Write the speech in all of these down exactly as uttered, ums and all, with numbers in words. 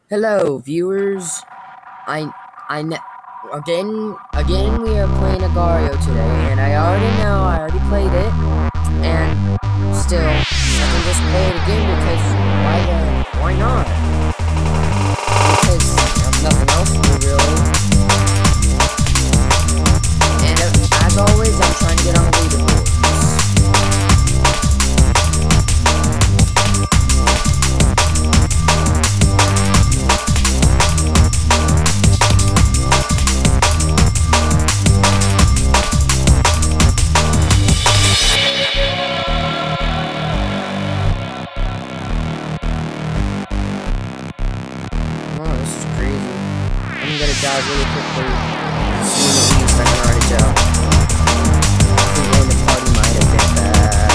Hello, viewers. I, I, ne again, again, we are playing Agar.io today, and I already know, I already played it, and still, I can just play it again because why, uh, why not? Because I have nothing else to do, really. And uh, as always, I'm trying to get on the leaderboard. Die really quickly. As soon as it leaves, I can already tell. People in the party might have been bad.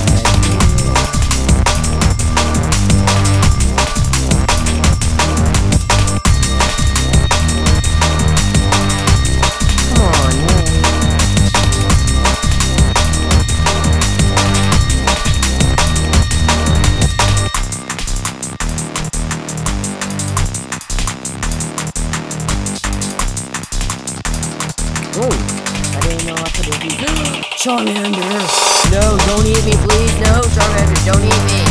Come on, man. Oh, I didn't know I could have eaten. Charmander! No, don't eat me, please. No, Charmander, don't eat me.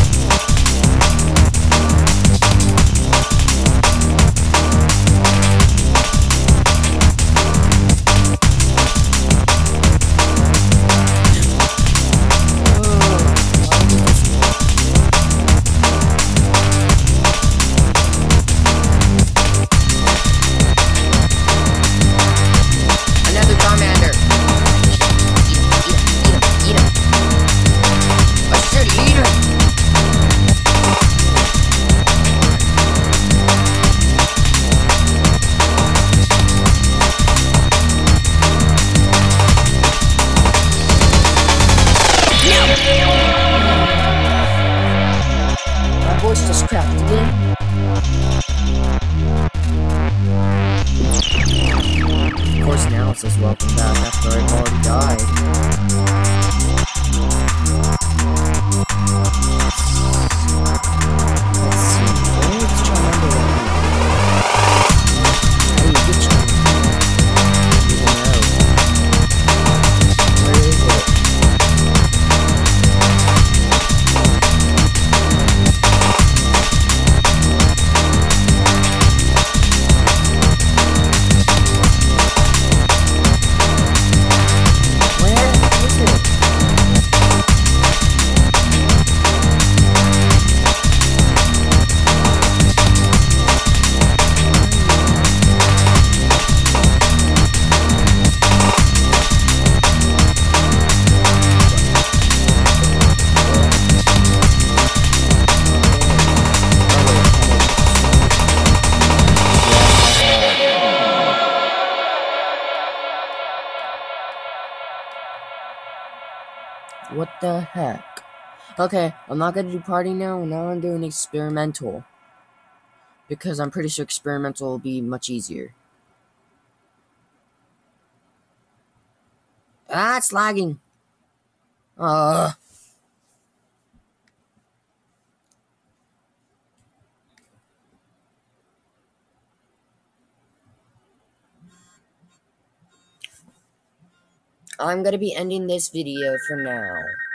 Voice just cracked again. Of course, now it says welcome back after I've already died. Let's see, where is Charmander? How do you get Charmander? I don't know. Where is it? What the heck? Okay, I'm not gonna do party now, now I'm doing experimental. Because I'm pretty sure experimental will be much easier. Ah, it's lagging. Uh I'm gonna be ending this video for now.